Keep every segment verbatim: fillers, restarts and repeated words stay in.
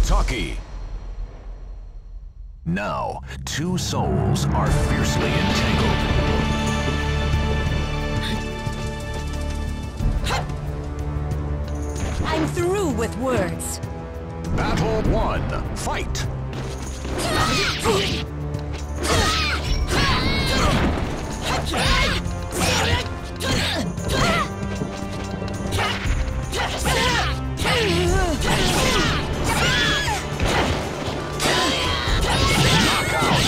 Taki. Now, two souls are fiercely entangled. I'm through with words. Battle one, fight! Knockout!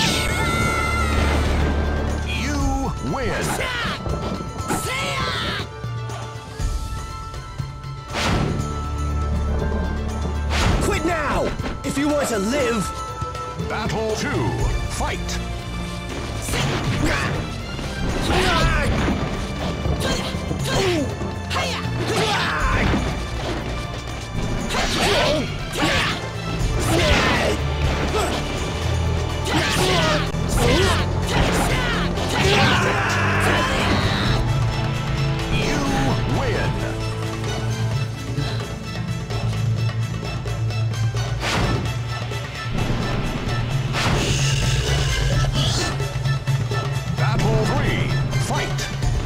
You win! Quit now! If you want to live! Battle two, fight! You win! Battle three, fight!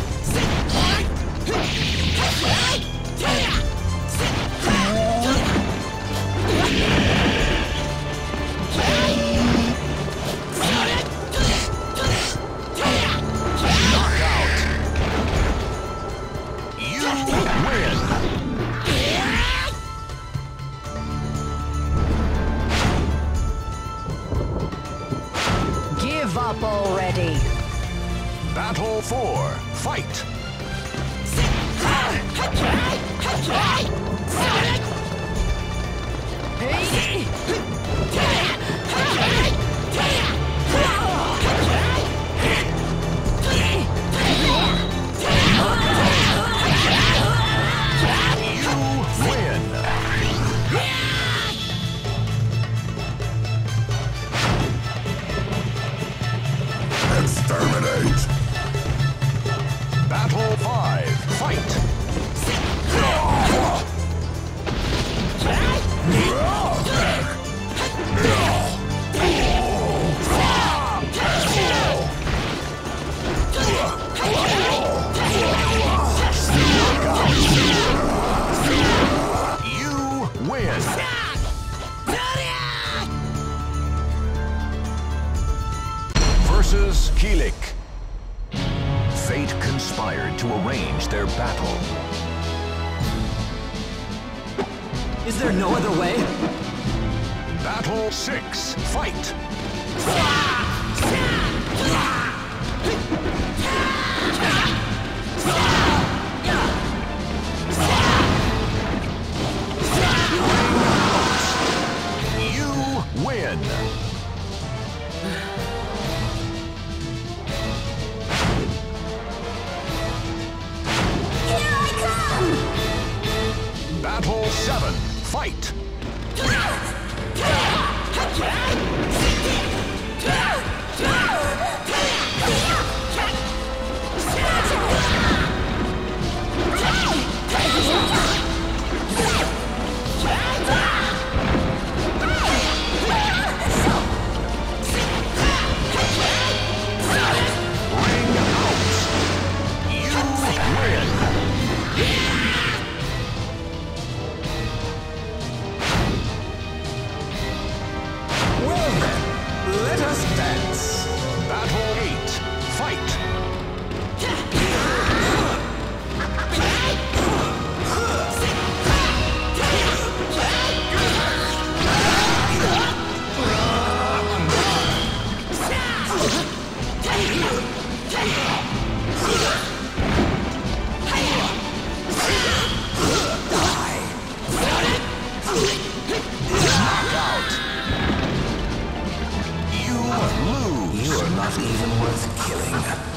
Knockout! You win! Give up already. Battle four, fight! You win! Exterminate! Battle five, fight! You win! Versus Kilik. Fate conspired to arrange their battle. Is there no other way? Battle six, fight! You win! Here I come! Battle seven, fight! Ring out! You win! Well then, let us dance! Battle eight, fight! Knockout! You lose! You are not even worth killing.